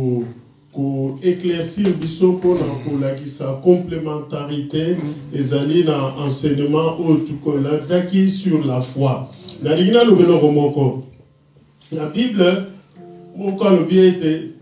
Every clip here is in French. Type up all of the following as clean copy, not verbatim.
Pour éclaircir biso pour sa complémentarité les alliés dans enseignement sur la foi. La Bible, mon cas le bien était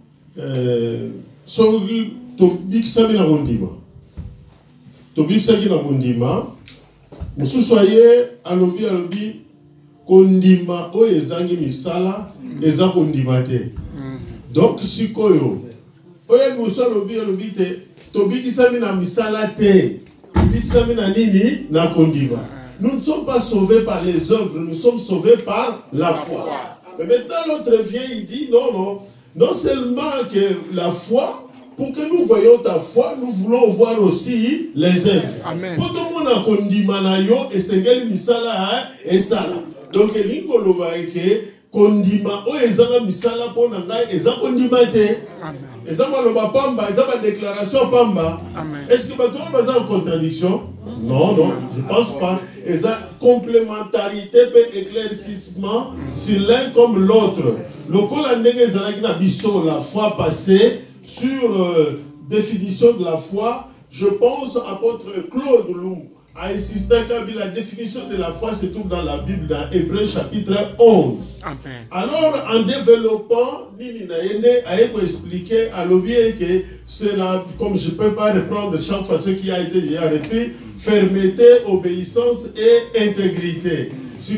Tobik Sami na Bondima. Tobik Sami na Bondima. Monsieur soyez alobi kondima o ezangi misala eza kondima te. Donc si koyo oye muso alobi te Tobik Sami na misala te. Tobik Sami na nini na kondima. Nous ne sommes pas sauvés par les œuvres, nous sommes sauvés par la foi. Mais maintenant l'autre vient, il dit non seulement que la foi, pour que nous voyions ta foi, nous voulons voir aussi les œuvres. Amen. Pour tout le monde a kondima na yo et sengeli misala et sala. Donc il que kondima o ezanga misala pour nanga ezanga kondima te. Ezanga loba pamba, ezanga déclaration pamba. Est-ce que bato baza en contradiction? Non, je ne pense pas. Et ça, complémentarité peut éclaircissement sur l'un comme l'autre. Le Colandé la fois passée sur définition de la foi, je pense à apôtre Claude Loum a insisté que la définition de la foi se trouve dans la Bible, dans Hébreux chapitre 11. Amen. Alors, en développant, Nini Naende a expliqué à l'objet que cela, comme je ne peux pas reprendre chaque fois ce qui a été déjà repris, fermeté, obéissance et intégrité. C'est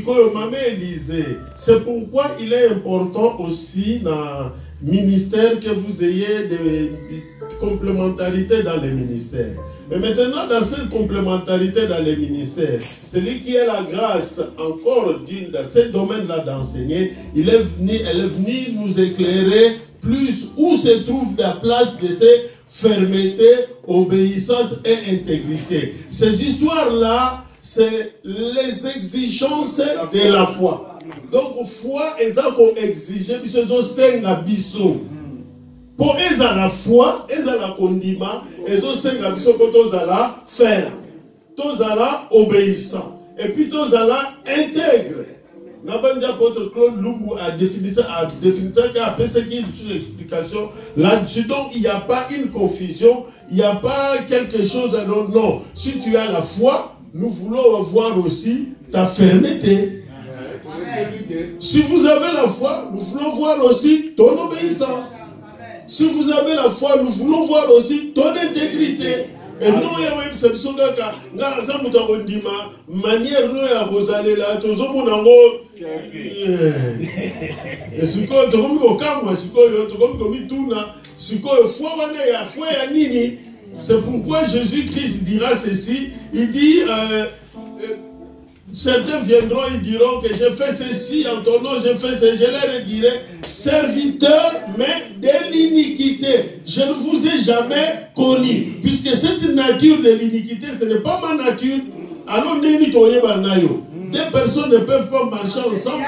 pourquoi il est important aussi dans le ministère que vous ayez des complémentarités dans les ministères. Mais maintenant, dans cette complémentarité dans les ministères, celui qui a la grâce encore dans ce domaine-là d'enseigner, elle est venu nous éclairer plus où se trouve la place de ces fermeté, obéissance et intégrité. Ces histoires-là, c'est les exigences de la foi. Donc, foi, ils ont exigé, ils ont cinq abyssaux. Pour eux, la foi, ils ont la condiment, ils ont cinq abyssaux pour tous la faire. Tous la obéissant. Et puis tous la intègre. N'abandonne apôtre Claude Lumbu a défini ça, après ce qui est sous explication là-dessus. Donc, il n'y a pas une confusion, il n'y a pas quelque chose à dire. Non, si tu as la foi, nous voulons voir aussi ta fermeté. Si vous avez la foi, nous voulons voir aussi ton obéissance. Si vous avez la foi, nous voulons voir aussi ton intégrité. Et non, il y a une solution de manière nous à Rosalie là, tous au monde en haut. Et ce qu'on te remet au camp, ce qu'on te remet au tourna, ce qu'on foi à nini. C'est pourquoi Jésus-Christ dira ceci. Il dit certains viendront, ils diront que j'ai fait ceci en ton nom, j'ai fait ceci. Je leur dirai, serviteurs, mais de l'iniquité. Je ne vous ai jamais connu. Puisque cette nature de l'iniquité, ce n'est pas ma nature. Alors, deux personnes ne peuvent pas marcher ensemble.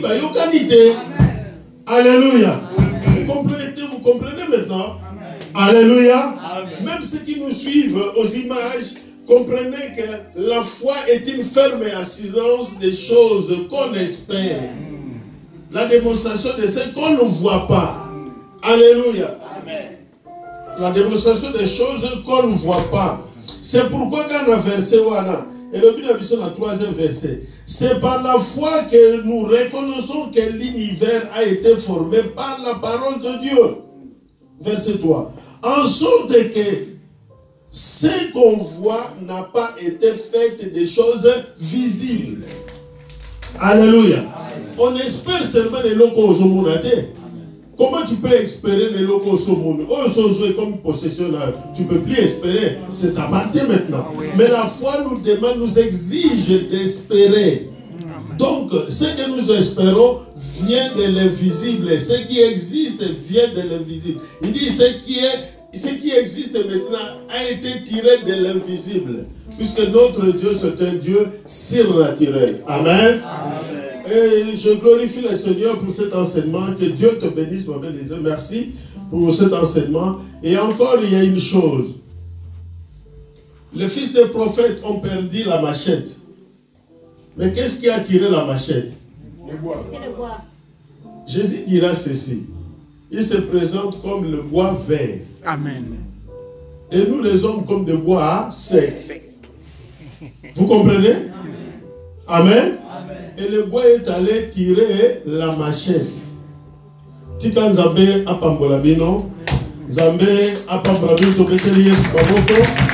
Alléluia. Vous comprenez maintenant? Alléluia. Même ceux qui nous suivent aux images, comprenez que la foi est une ferme assurance des choses qu'on espère. La démonstration de ce qu'on ne voit pas. Alléluia. La démonstration des choses qu'on ne voit pas. C'est pourquoi quand on a versé Wana, et le but de la troisième verset, c'est par la foi que nous reconnaissons que l'univers a été formé par la parole de Dieu. Verset 3. En sorte que ce qu'on voit n'a pas été fait des choses visibles. Alléluia. On espère seulement les locaux au monde. Comment tu peux espérer les locaux au monde? Oh, sont joués comme possession là. Tu ne peux plus espérer. C'est t'appartient maintenant. Mais la foi nous demande, nous exige d'espérer. Donc, ce que nous espérons vient de l'invisible. Ce qui existe vient de l'invisible. Il dit ce qui existe maintenant a été tiré de l'invisible. Puisque notre Dieu, c'est un Dieu surnaturel. Amen. Et je glorifie le Seigneur pour cet enseignement. Que Dieu te bénisse, mon bien-aimé. Merci pour cet enseignement. Et encore, il y a une chose. Les fils des prophètes ont perdu la machette. Mais qu'est-ce qui a tiré la machette? Le bois. Jésus dira ceci. il se présente comme le bois vert. Amen. Et nous les hommes comme des bois secs. Vous comprenez? Amen. Et le bois est allé tirer la machette. Tika Nzambe apambola bino. Nzambe apambola bino toketeli Yesu baboko.